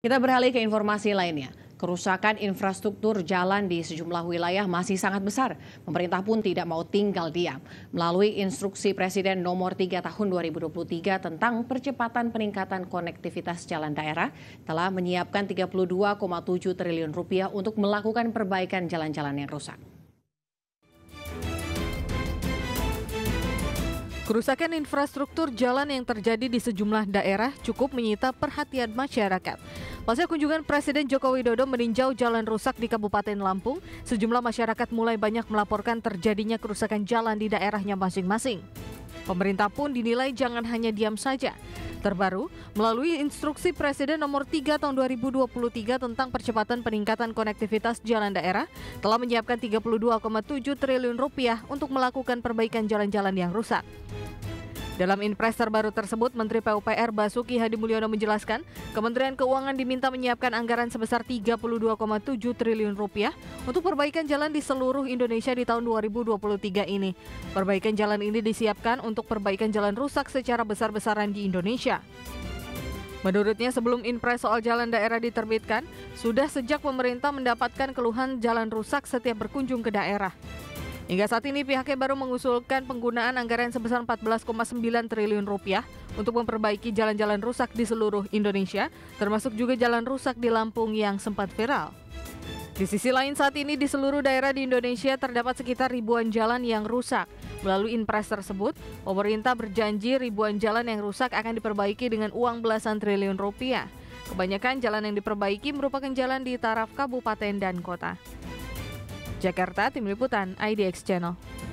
Kita beralih ke informasi lainnya. Kerusakan infrastruktur jalan di sejumlah wilayah masih sangat besar. Pemerintah pun tidak mau tinggal diam. Melalui instruksi Presiden nomor 3 tahun 2023 tentang percepatan peningkatan konektivitas jalan daerah, telah menyiapkan 32,7 triliun rupiah untuk melakukan perbaikan jalan-jalan yang rusak. Kerusakan infrastruktur jalan yang terjadi di sejumlah daerah cukup menyita perhatian masyarakat. Pasca kunjungan Presiden Joko Widodo meninjau jalan rusak di Kabupaten Lampung, sejumlah masyarakat mulai banyak melaporkan terjadinya kerusakan jalan di daerahnya masing-masing. Pemerintah pun dinilai jangan hanya diam saja. Terbaru, melalui instruksi Presiden nomor 3 tahun 2023 tentang percepatan peningkatan konektivitas jalan daerah, telah menyiapkan 32,7 triliun rupiah untuk melakukan perbaikan jalan-jalan yang rusak. Dalam Inpres terbaru tersebut, Menteri PUPR Basuki Hadimulyono menjelaskan, Kementerian Keuangan diminta menyiapkan anggaran sebesar 32,7 triliun rupiah untuk perbaikan jalan di seluruh Indonesia di tahun 2023 ini. Perbaikan jalan ini disiapkan untuk perbaikan jalan rusak secara besar-besaran di Indonesia. Menurutnya, sebelum Inpres soal jalan daerah diterbitkan, sudah sejak pemerintah mendapatkan keluhan jalan rusak setiap berkunjung ke daerah. Hingga saat ini pihaknya baru mengusulkan penggunaan anggaran sebesar 14,9 triliun rupiah untuk memperbaiki jalan-jalan rusak di seluruh Indonesia, termasuk juga jalan rusak di Lampung yang sempat viral. Di sisi lain, saat ini di seluruh daerah di Indonesia terdapat sekitar ribuan jalan yang rusak. Melalui Inpres tersebut, pemerintah berjanji ribuan jalan yang rusak akan diperbaiki dengan uang belasan triliun rupiah. Kebanyakan jalan yang diperbaiki merupakan jalan di taraf kabupaten dan kota. Jakarta, Tim Liputan IDX Channel.